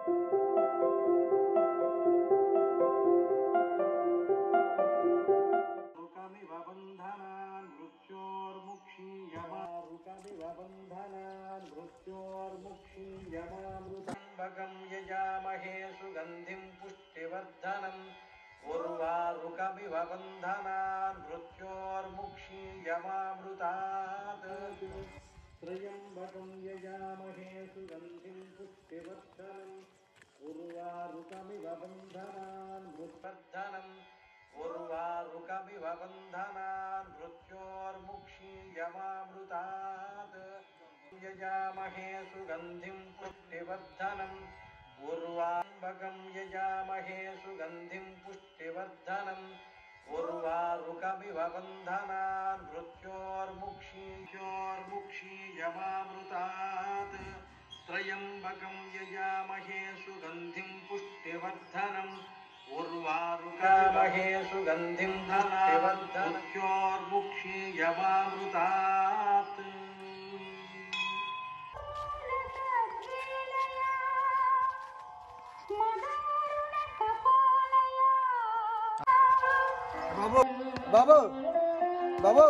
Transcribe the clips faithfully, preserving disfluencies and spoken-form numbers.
यजामहे सुगंधिं पुष्टिवर्धनम् उर्वारुकमिव बन्धनान् मृत्योर्मुक्षीयमामृतात् त्र्यम्बकं यजामहे सुगंधिं पुष्टिवर्धनम् उर्वारुकमिव बन्धनान् मृत्योर्वर्धनम् उर्वारुकमिव बन्धनान् मृत्योर्मुक्षीयमामृतात् यजामहे सुगंधिं पुष्टिवर्धनम् उर्वारुकं यजामहे सुगंधिं पुष्टिवर्धनम् उर्वारुकमिव बन्धनान् मृत्योर्मुक्षीयोर्मुक्षीयमामृतात् त्र्यम्बकं यजामहे सुगंधिं पुष्टिवर्धनम् उर्वारुकमहे सुगंधिं पुष्टिवर्धनम् मृत्योर्मुक्षीयमामृतात् బాబు బాబు బాబు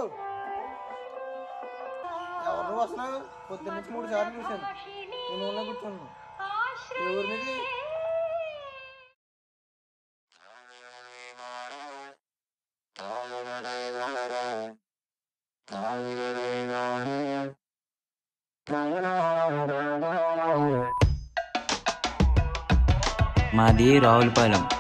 ఎవరు వస్తున్నావు? పొద్దున్న నుంచి మూడు సార్లు చూశాను. నేను ఊళ్ళో కూర్చున్నాను. ఎవరి మీద మాది రావులపాలెం.